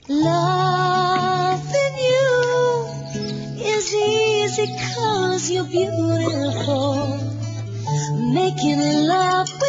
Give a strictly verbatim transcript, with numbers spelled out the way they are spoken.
Loving you is easy 'cause you're beautiful. Making love